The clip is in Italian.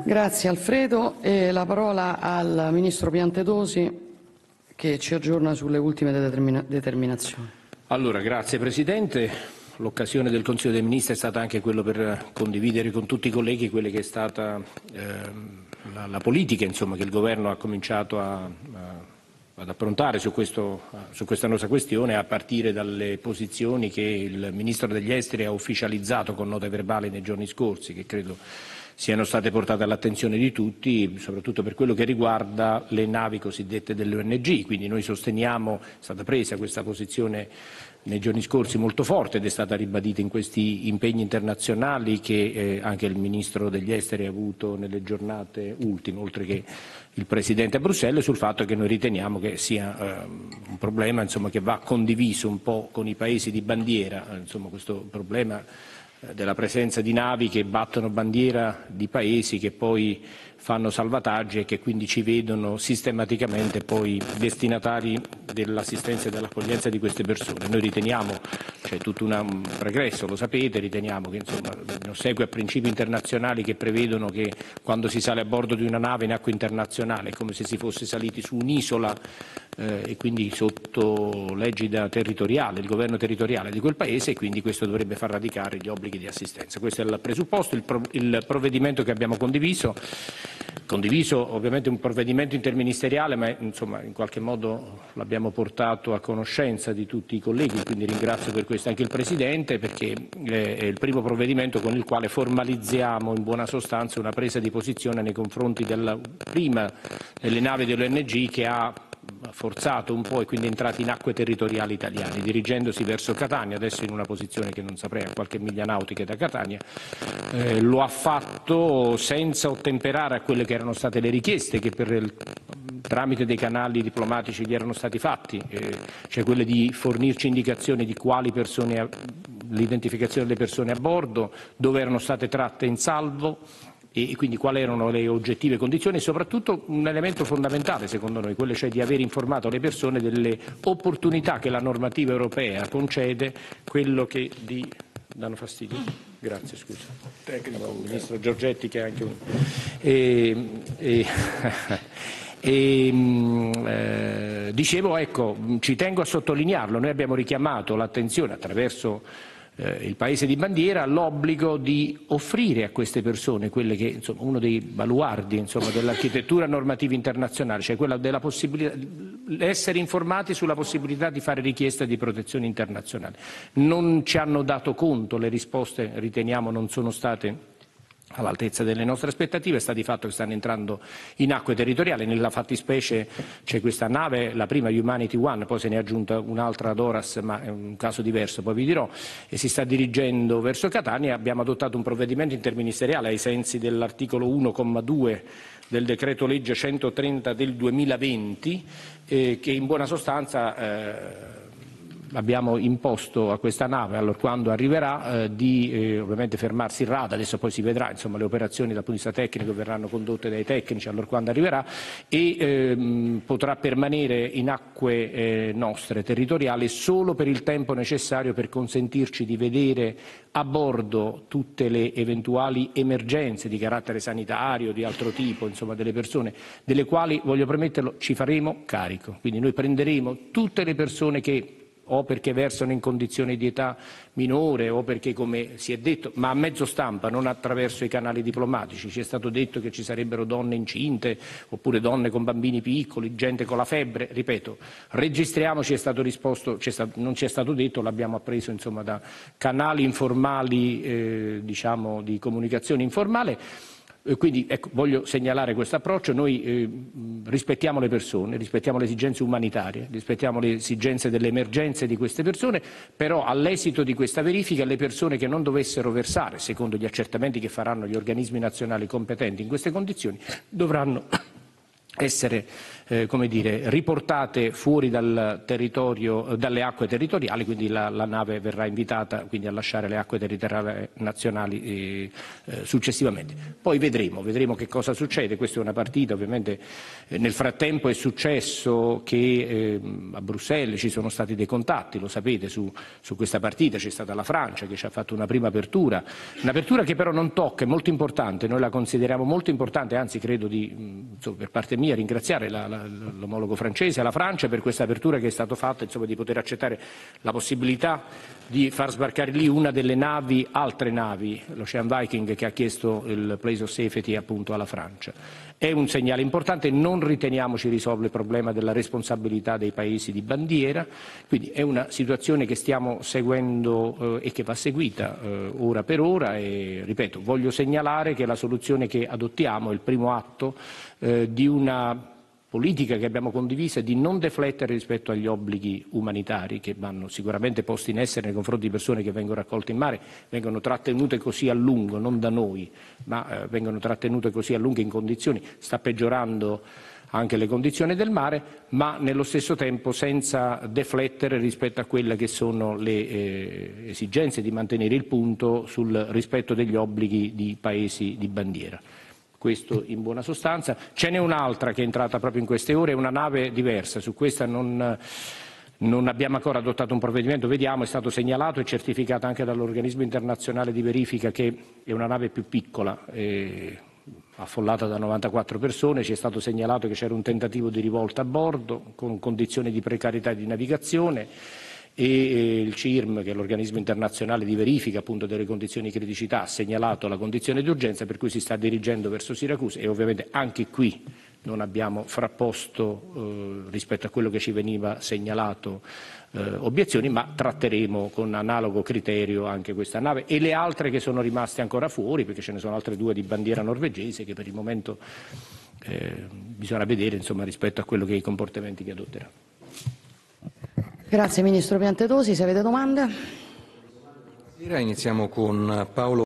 Grazie Alfredo. E la parola al Ministro Piantedosi che ci aggiorna sulle ultime determinazioni. Allora, grazie Presidente. L'occasione del Consiglio dei Ministri è stata anche quello per condividere con tutti i colleghi quella che è stata la politica, insomma, che il Governo ha cominciato ad approntare su questa nostra questione, a partire dalle posizioni che il Ministro degli Esteri ha ufficializzato con nota verbale nei giorni scorsi, che credo siano state portate all'attenzione di tutti, soprattutto per quello che riguarda le navi cosiddette delle ONG. Quindi noi sosteniamo, è stata presa questa posizione nei giorni scorsi molto forte ed è stata ribadita in questi impegni internazionali che anche il Ministro degli Esteri ha avuto nelle giornate ultime, oltre che il Presidente a Bruxelles, sul fatto che noi riteniamo che sia un problema, insomma, che va condiviso un po' con i paesi di bandiera, insomma, questo problema della presenza di navi che battono bandiera di paesi che poi fanno salvataggi e che quindi ci vedono sistematicamente poi destinatari dell'assistenza e dell'accoglienza di queste persone. Noi riteniamo, c'è tutto un pregresso, lo sapete, riteniamo che insomma, in ossequio a principi internazionali che prevedono che quando si sale a bordo di una nave in acqua internazionale è come se si fosse saliti su un'isola e quindi sotto l'egida territoriale, il governo territoriale di quel paese, e quindi questo dovrebbe far radicare gli obblighi di assistenza. Questo è il presupposto, il provvedimento che abbiamo condiviso ovviamente un provvedimento interministeriale, ma insomma in qualche modo l'abbiamo portato a conoscenza di tutti i colleghi, quindi ringrazio per questo anche il Presidente, perché è il primo provvedimento con il quale formalizziamo in buona sostanza una presa di posizione nei confronti della prima delle navi dell'ONG che ha forzato un po' e quindi è entrato in acque territoriali italiane, dirigendosi verso Catania, adesso in una posizione che non saprei, a qualche miglia nautiche da Catania. Lo ha fatto senza ottemperare a quelle che erano state le richieste che tramite dei canali diplomatici gli erano stati fatti, cioè quelle di fornirci indicazioni di quali persone, l'identificazione delle persone a bordo, dove erano state tratte in salvo, e quindi quali erano le oggettive condizioni e soprattutto un elemento fondamentale secondo noi, quello cioè di aver informato le persone delle opportunità che la normativa europea concede, quello che danno fastidio. Grazie, scusa. Tecnico, il Ministro Giorgetti che è anche un... dicevo, ecco, ci tengo a sottolinearlo, noi abbiamo richiamato l'attenzione attraverso il Paese di bandiera l'obbligo di offrire a queste persone quelle che, insomma, uno dei baluardi, insomma, dell'architettura normativa internazionale, cioè quella della possibilità essere informati sulla possibilità di fare richiesta di protezione internazionale. Non ci hanno dato conto, le risposte riteniamo non sono state all'altezza delle nostre aspettative, sta di fatto che stanno entrando in acque territoriali, nella fattispecie c'è questa nave, la prima Humanity One, poi se ne è aggiunta un'altra Doras, ma è un caso diverso, poi vi dirò, e si sta dirigendo verso Catania. Abbiamo adottato un provvedimento interministeriale ai sensi dell'articolo 1,2 del decreto legge 130 del 2020 che in buona sostanza abbiamo imposto a questa nave, allorquando arriverà, di ovviamente fermarsi in rada, adesso poi si vedrà, insomma, le operazioni dal punto di vista tecnico verranno condotte dai tecnici allorquando arriverà, e potrà permanere in acque nostre territoriali solo per il tempo necessario per consentirci di vedere a bordo tutte le eventuali emergenze di carattere sanitario, di altro tipo, insomma, delle persone delle quali, voglio premetterlo, ci faremo carico. Quindi noi prenderemo tutte le persone che o perché versano in condizioni di età minore o perché, come si è detto, ma a mezzo stampa, non attraverso i canali diplomatici, ci è stato detto che ci sarebbero donne incinte oppure donne con bambini piccoli, gente con la febbre, ripeto, registriamo, ci è stato risposto, non ci è stato detto, l'abbiamo appreso, insomma, da canali informali, diciamo, di comunicazione informale. Quindi ecco, voglio segnalare questo approccio, noi rispettiamo le persone, rispettiamo le esigenze umanitarie, rispettiamo le esigenze delle emergenze di queste persone, però all'esito di questa verifica le persone che non dovessero versare, secondo gli accertamenti che faranno gli organismi nazionali competenti in queste condizioni, dovranno essere riportate fuori dal territorio, dalle acque territoriali, quindi la nave verrà invitata quindi a lasciare le acque territoriali nazionali successivamente. Poi vedremo che cosa succede, questa è una partita, ovviamente nel frattempo è successo che a Bruxelles ci sono stati dei contatti, lo sapete, su questa partita c'è stata la Francia che ci ha fatto una prima apertura, un'apertura che però non tocca, è molto importante, noi la consideriamo molto importante, anzi credo di, per parte mia, ringraziare l'omologo francese, la Francia per questa apertura che è stata fatta, di poter accettare la possibilità di far sbarcare lì una delle navi, altre navi, l'Ocean Viking, che ha chiesto il place of safety appunto alla Francia. È un segnale importante, non riteniamo ci risolve il problema della responsabilità dei paesi di bandiera, quindi è una situazione che stiamo seguendo e che va seguita ora per ora e, ripeto, voglio segnalare che la soluzione che adottiamo è il primo atto di una politica che abbiamo condiviso è di non deflettere rispetto agli obblighi umanitari che vanno sicuramente posti in essere nei confronti di persone che vengono raccolte in mare, vengono trattenute così a lungo, non da noi, ma vengono trattenute così a lungo in condizioni, sta peggiorando anche le condizioni del mare, ma nello stesso tempo senza deflettere rispetto a quelle che sono le esigenze di mantenere il punto sul rispetto degli obblighi di paesi di bandiera. Questo in buona sostanza. Ce n'è un'altra che è entrata proprio in queste ore, è una nave diversa, su questa non abbiamo ancora adottato un provvedimento, vediamo, è stato segnalato e certificato anche dall'organismo internazionale di verifica che è una nave più piccola, affollata da 94 persone, ci è stato segnalato che c'era un tentativo di rivolta a bordo con condizioni di precarietà di navigazione e il CIRM, che è l'organismo internazionale di verifica appunto delle condizioni di criticità, ha segnalato la condizione di urgenza per cui si sta dirigendo verso Siracusa e ovviamente anche qui non abbiamo frapposto rispetto a quello che ci veniva segnalato obiezioni, ma tratteremo con analogo criterio anche questa nave e le altre che sono rimaste ancora fuori, perché ce ne sono altre due di bandiera norvegese che per il momento bisogna vedere rispetto a quello che è i comportamenti che adotterà. Grazie Ministro Piantedosi, se avete domande. Iniziamo con Paolo